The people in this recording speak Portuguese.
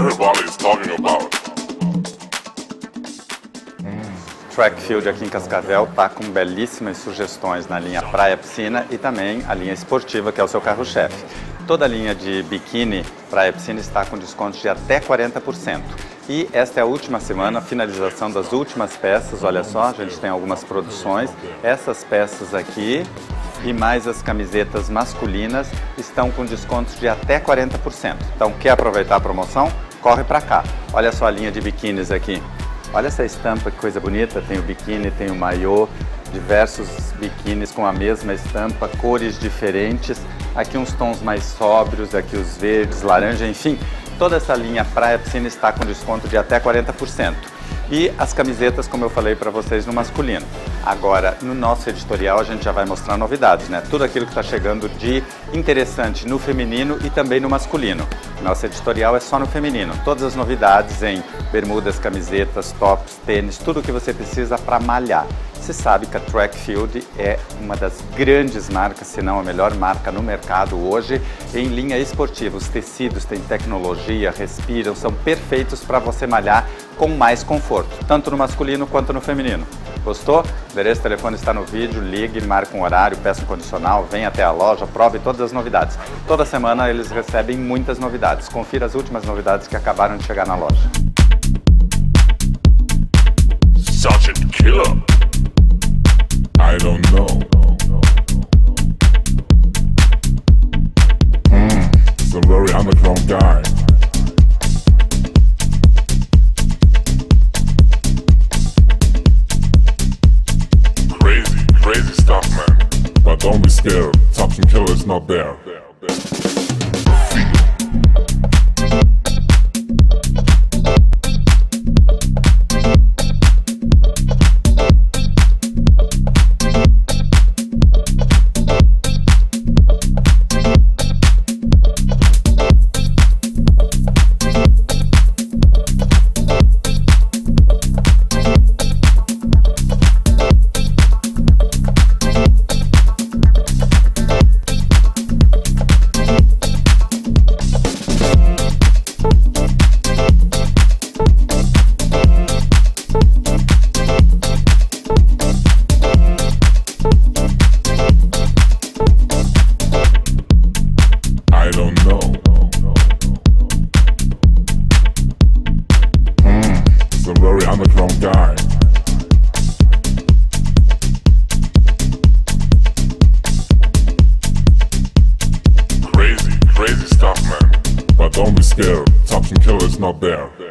everybody is talking about. Track Field aqui em Cascavel está com belíssimas sugestões na linha Praia Piscina e também a linha esportiva, que é o seu carro-chefe. Toda a linha de biquíni Praia Piscina está com descontos de até 40%. E esta é a última semana, a finalização das últimas peças. Olha só, a gente tem algumas produções. Essas peças aqui e mais as camisetas masculinas estão com descontos de até 40%. Então, quer aproveitar a promoção? Corre para cá. Olha só a linha de biquínis aqui. Olha essa estampa, que coisa bonita. Tem o biquíni, tem o maiô, diversos biquínis com a mesma estampa, cores diferentes. Aqui uns tons mais sóbrios, aqui os verdes, laranja, enfim. Toda essa linha Praia Piscina está com desconto de até 40%. E as camisetas, como eu falei para vocês, no masculino. Agora, no nosso editorial, a gente já vai mostrar novidades, né? Tudo aquilo que está chegando de interessante no feminino e também no masculino. Nosso editorial é só no feminino. Todas as novidades em bermudas, camisetas, tops, tênis, tudo o que você precisa para malhar. Você sabe que a Track Field é uma das grandes marcas, se não a melhor marca no mercado hoje, em linha esportiva. Os tecidos têm tecnologia, respiram, são perfeitos para você malhar com mais conforto, tanto no masculino quanto no feminino. Gostou? O endereço do telefone está no vídeo, ligue, marque um horário, peça um condicional, venha até a loja, prove todas as novidades. Toda semana eles recebem muitas novidades. Confira as últimas novidades que acabaram de chegar na loja. Sergeant Killer. I don't know. He's a very underground guy. Crazy stuff, man. But don't be scared. Sergeant Killer is not there. Very underground guy. Crazy stuff, man. But don't be scared. Sergeant Killer is not there.